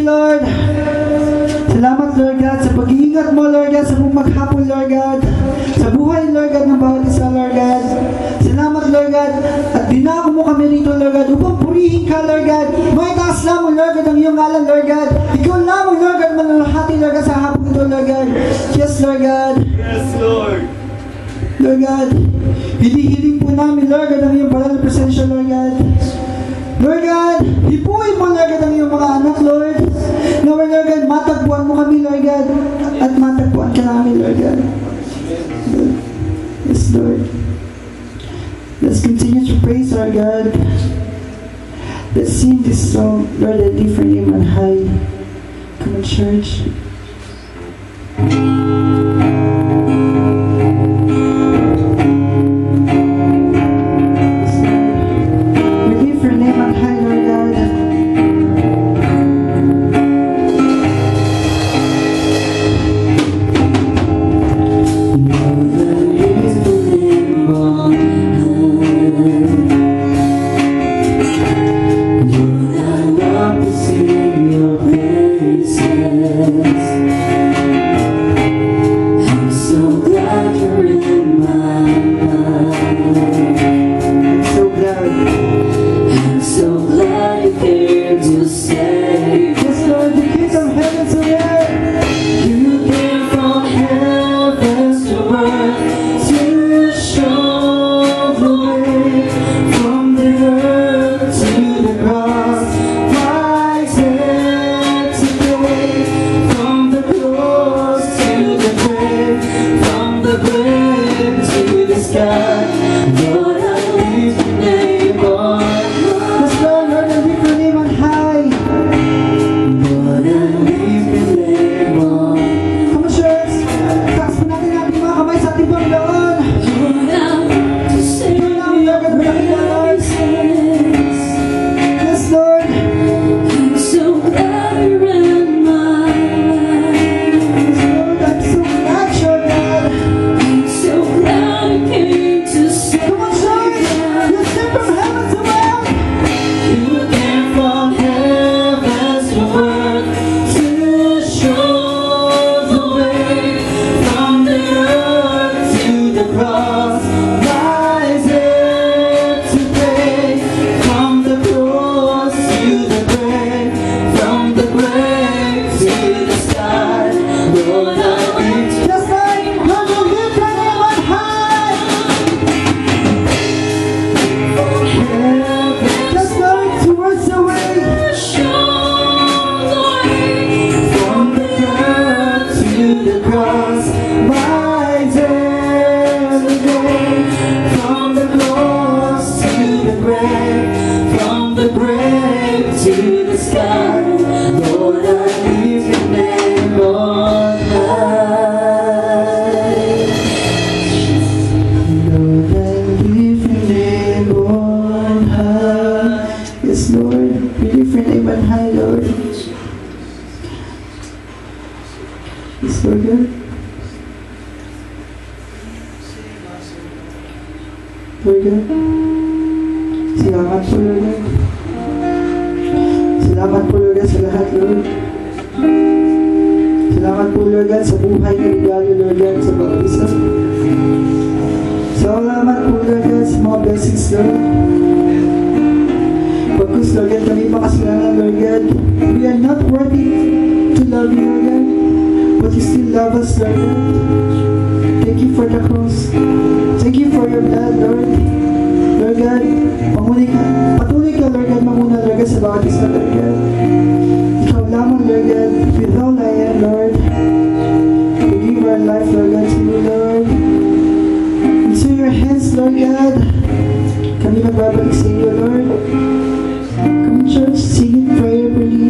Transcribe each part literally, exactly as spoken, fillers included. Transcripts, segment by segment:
Lord. Salamat, Lord God, sa pag-iingat mo, Lord God, sa buong maghapon, Lord God, sa buhay, Lord God, ng bawat isa, Lord God. Salamat, Lord God, at dinako mo kami rito, Lord God, upang purihin ka, Lord God. May taas lamang, Lord God, ang iyong ngalan, Lord God. Ikaw lamang, Lord God, manalahati, Lord God, sa hapon ito, Lord God. Yes, Lord God. Yes, Lord. Lord God, hinihiling po namin, Lord God, ang iyong banal na presensya, Lord God. Lord God, hipuin mo, Lord God, ang iyong mga anak, Lord. Lord God, matagpuan mo kami, Lord God, at matagpuan ka namin, Lord God. Yes, Lord. Let's continue to praise our God. Let's sing this song, Lord, I lift your name on high. Come on, church. Salamat po, Lord. Salamat po, Lord, sa lahat, Lord. Salamat po, Lord, sa buhay na regalo, Lord, sa bawat isa. Salamat po, Lord, sa mga blessings, Lord. Pagkus, Lord, kami makasalanan, Lord God. We are not worthy to love you, Lord God, but you still love us, Lord God. Thank you for the cross. Thank you for your blood, Lord. Lord God, panguli ka, patuloy ka, Lord God, manguna, Lord God, sa bawat isa, Lord God. Ikaw lamang, Lord God, with all I am, Lord. We give our life, Lord God, to you, Lord. Into your hands, Lord God. Kami magbabalik sa iyo, Lord. Come on, church, sing it prayerfully.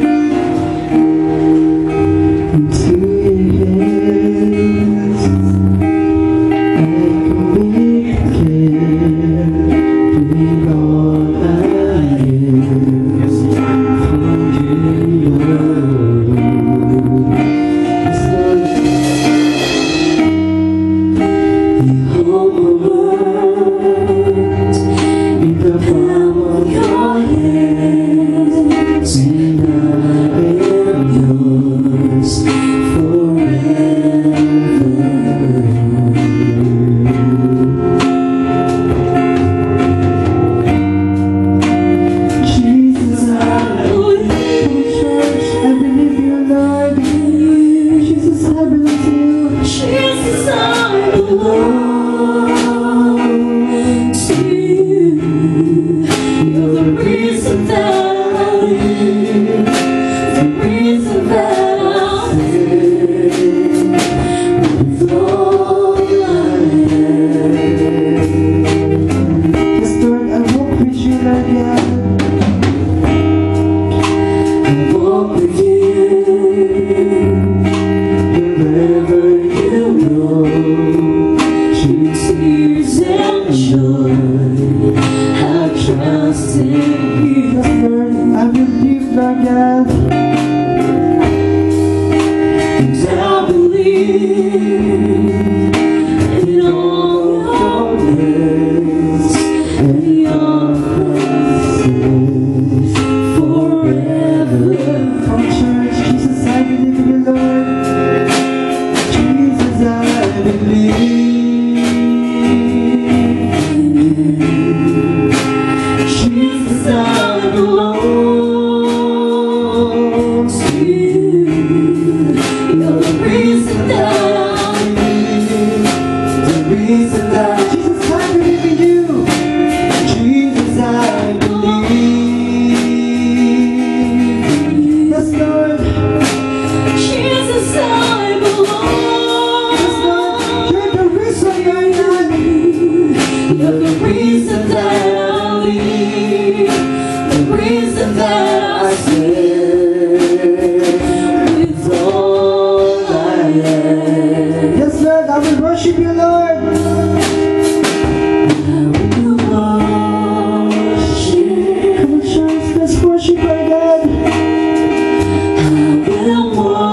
Into your hands, I commit care, bring all I am for you, Lord. Yes, Lord. You hold my world in the God. And I believe in all your ways and your promises forever. Come church, Jesus, I believe in you, Lord. Jesus, I believe. Jesus, I belong to you. You're the reason that I live, the reason that Jesus, I believe in you. Jesus, I believe. Yes, Lord. Jesus, I belong. Yes, Lord. You're the reason, Lord God. You're the reason that I live, the reason that I stand with all I am. Yes, Lord, I will worship you, Lord. I will worship, Come on, church, let's worship our God. I will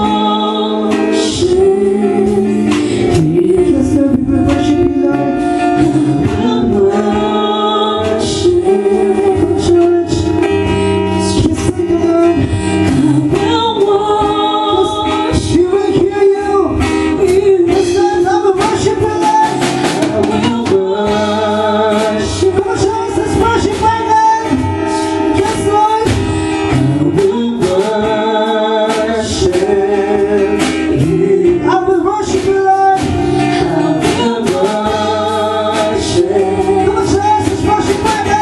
worship you. Yes, Lord, we will worship you, Lord. I will worship. Come on, church. Yes, thank you, Lord. I will worship We will hear you. you. Yes, Lord, I will worship you, Lord. I will worship. Come on, church, let's worship our God. Yes, Lord. I will worship you. I will worship you, Lord. I will worship. Come on, church, let's worship our God.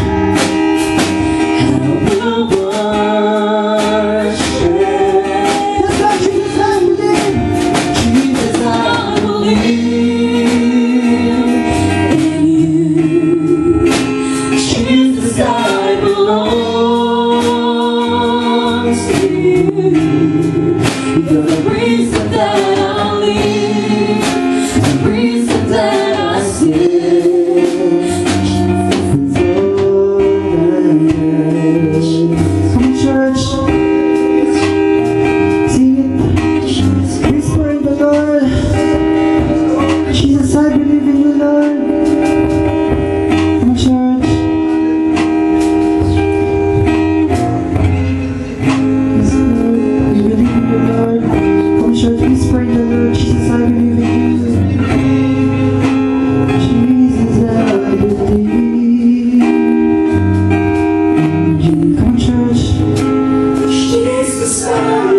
I will worship. Yes, Lord, Jesus, I believe. Jesus, I believe in you. Jesus, I belong to you. You're the reason that I live, the reason that I stand. Come on, church. Sing it. Whisper in the Lord. Jesus, I believe in you, Lord. Come on, church. Yes, Lord. We believe in you, Lord. Come on, church. Whisper in the Lord. Jesus, I believe in you. Jesus, I believe in you. Come on, church. Jesus, I